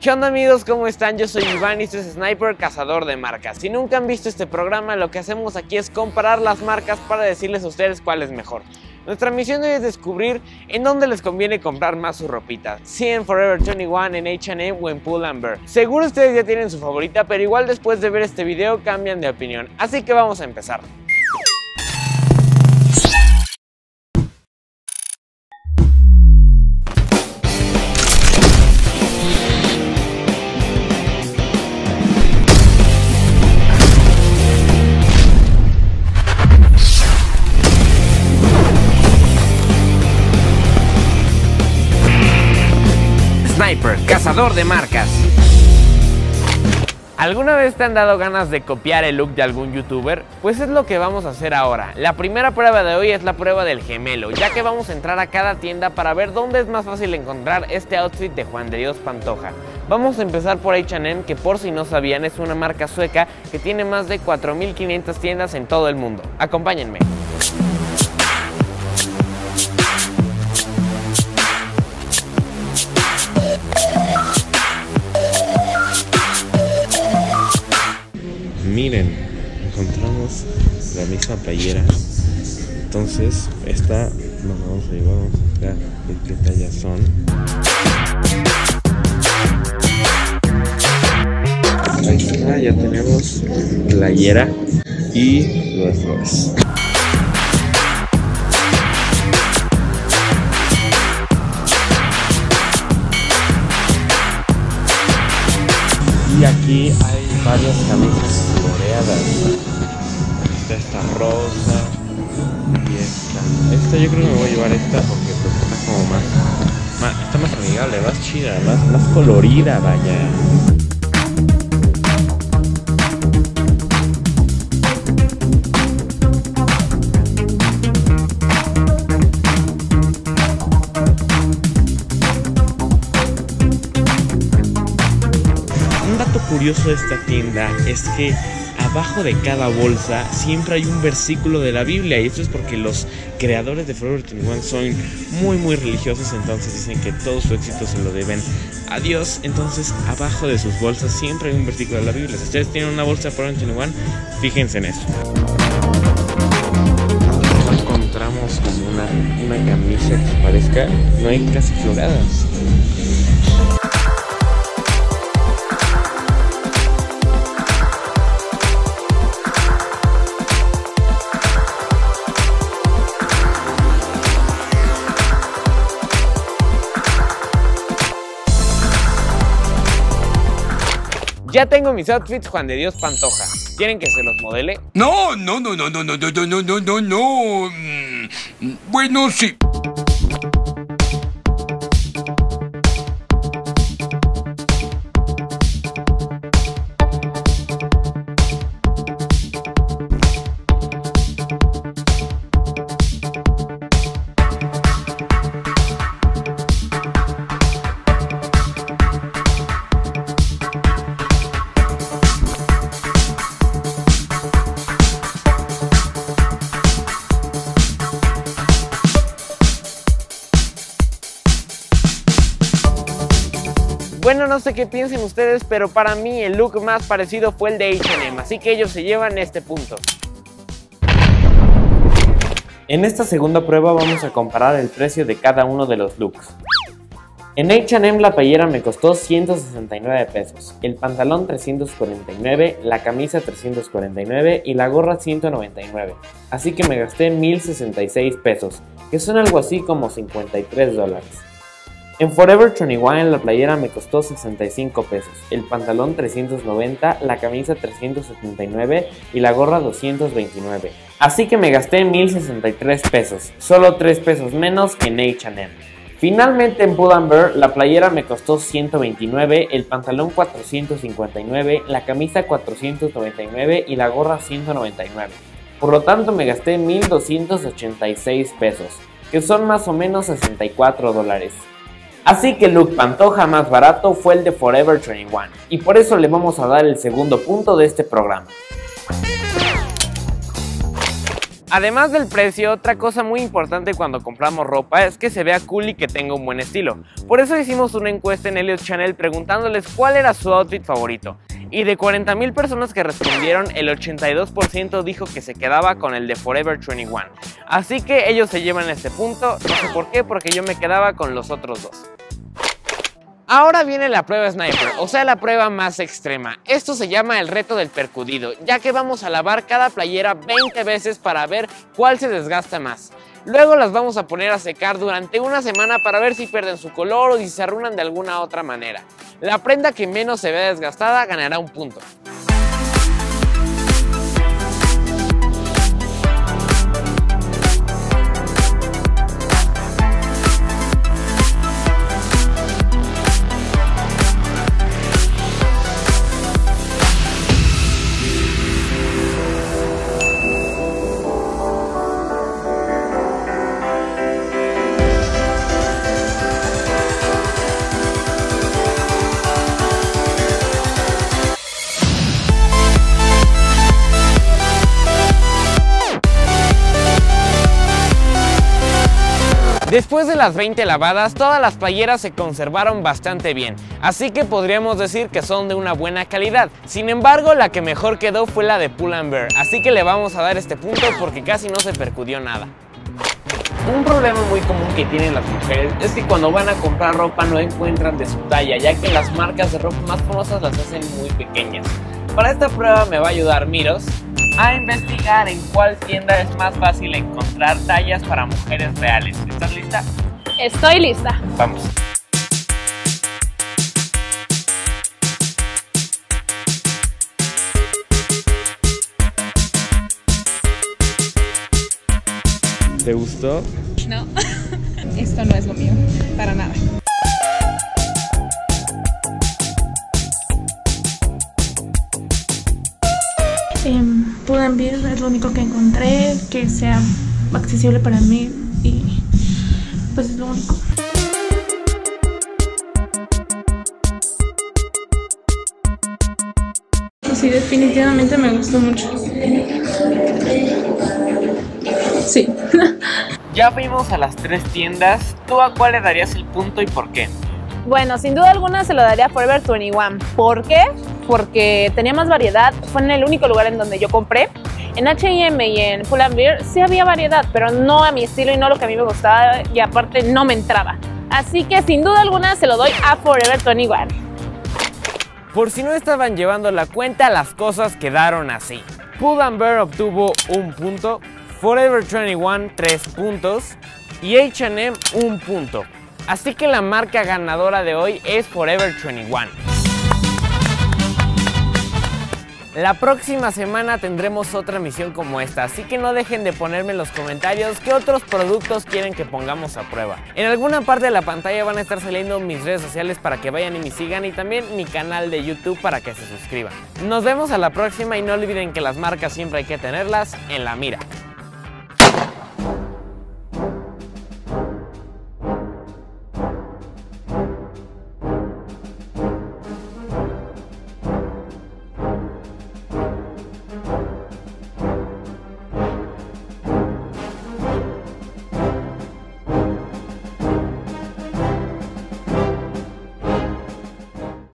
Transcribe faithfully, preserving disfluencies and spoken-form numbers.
¿Qué onda amigos? ¿Cómo están? Yo soy Iván y esto es Sniper Cazador de Marcas. Si nunca han visto este programa, lo que hacemos aquí es comparar las marcas para decirles a ustedes cuál es mejor. Nuestra misión hoy es descubrir en dónde les conviene comprar más su ropita, si en Forever veintiuno, en H and M o en Pull and Bear. Seguro ustedes ya tienen su favorita, pero igual después de ver este video cambian de opinión, así que vamos a empezar. Sniper, cazador de marcas. ¿Alguna vez te han dado ganas de copiar el look de algún youtuber? Pues es lo que vamos a hacer ahora. La primera prueba de hoy es la prueba del gemelo, ya que vamos a entrar a cada tienda para ver dónde es más fácil encontrar este outfit de Juan de Dios Pantoja. Vamos a empezar por H and M, que por si no sabían es una marca sueca que tiene más de cuatro mil quinientas tiendas en todo el mundo. Acompáñenme. Miren, encontramos la misma playera. Entonces, esta nos vamos a llevar, vamos a ver de qué talla son. Ahí está, ya tenemos playera y los flores. Y aquí hay varias camisas floreadas. Esta está rosa y esta. Esta yo creo que me voy a llevar esta porque pues está como más, más está más amigable, más chida, más, más colorida, vaya. Curioso de esta tienda es que abajo de cada bolsa siempre hay un versículo de la Biblia, y esto es porque los creadores de Forever veintiuno son muy muy religiosos, entonces dicen que todo su éxito se lo deben a Dios. Entonces abajo de sus bolsas siempre hay un versículo de la Biblia. Si ustedes tienen una bolsa de Forever veintiuno, fíjense en eso. No encontramos como una, una camisa que parezca, no hay casi floradas. Ya tengo mis outfits Juan de Dios Pantoja. ¿Quieren que se los modele? No, no, no, no, no, no, no, no, no, no, no. Bueno, sí. Bueno, no sé qué piensen ustedes, pero para mí el look más parecido fue el de H and M, así que ellos se llevan este punto. En esta segunda prueba vamos a comparar el precio de cada uno de los looks. En H and M la playera me costó ciento sesenta y nueve pesos, el pantalón trescientos cuarenta y nueve, la camisa trescientos cuarenta y nueve y la gorra ciento noventa y nueve, así que me gasté mil sesenta y seis pesos, que son algo así como cincuenta y tres dólares. En Forever veintiuno la playera me costó sesenta y cinco pesos, el pantalón trescientos noventa, la camisa trescientos setenta y nueve y la gorra doscientos veintinueve. Así que me gasté mil sesenta y tres pesos, solo tres pesos menos que en H and M. Finalmente en Pull and Bear la playera me costó ciento veintinueve, el pantalón cuatrocientos cincuenta y nueve, la camisa cuatrocientos noventa y nueve y la gorra ciento noventa y nueve. Por lo tanto me gasté mil doscientos ochenta y seis pesos, que son más o menos sesenta y cuatro dólares. Así que el look Pantoja más barato fue el de Forever veintiuno, y por eso le vamos a dar el segundo punto de este programa. Además del precio, otra cosa muy importante cuando compramos ropa es que se vea cool y que tenga un buen estilo. Por eso hicimos una encuesta en Elliot Channel preguntándoles cuál era su outfit favorito. Y de cuarenta mil personas que respondieron, el ochenta y dos por ciento dijo que se quedaba con el de Forever veintiuno. Así que ellos se llevan este punto, no sé por qué, porque yo me quedaba con los otros dos. Ahora viene la prueba Sniper, o sea la prueba más extrema. Esto se llama el reto del percudido, ya que vamos a lavar cada playera veinte veces para ver cuál se desgasta más. Luego las vamos a poner a secar durante una semana para ver si pierden su color o si se arruinan de alguna otra manera. La prenda que menos se vea desgastada ganará un punto. Después de las veinte lavadas, todas las playeras se conservaron bastante bien, así que podríamos decir que son de una buena calidad. Sin embargo, la que mejor quedó fue la de Pull and Bear, así que le vamos a dar este punto porque casi no se percudió nada. Un problema muy común que tienen las mujeres es que cuando van a comprar ropa no encuentran de su talla, ya que las marcas de ropa más famosas las hacen muy pequeñas. Para esta prueba me va a ayudar Miros a investigar en cuál tienda es más fácil encontrar tallas para mujeres reales. ¿Estás lista? Estoy lista. Vamos. ¿Te gustó? No, esto no es lo mío, para nada. Eh, Pull and Bear es lo único que encontré que sea accesible para mí y pues es lo único. Sí, definitivamente me gustó mucho. Sí. Ya fuimos a las tres tiendas. ¿Tú a cuál le darías el punto y por qué? Bueno, sin duda alguna se lo daría a Forever veintiuno. ¿Por qué? Porque tenía más variedad, fue en el único lugar en donde yo compré. En H y M y en Pull and Bear sí había variedad, pero no a mi estilo y no lo que a mí me gustaba y aparte no me entraba. Así que sin duda alguna se lo doy a Forever veintiuno. Por si no estaban llevando la cuenta, las cosas quedaron así. Pull and Bear obtuvo un punto, Forever veintiuno tres puntos y H and M un punto. Así que la marca ganadora de hoy es Forever veintiuno. La próxima semana tendremos otra misión como esta, así que no dejen de ponerme en los comentarios qué otros productos quieren que pongamos a prueba. En alguna parte de la pantalla van a estar saliendo mis redes sociales para que vayan y me sigan y también mi canal de YouTube para que se suscriban. Nos vemos a la próxima y no olviden que las marcas siempre hay que tenerlas en la mira.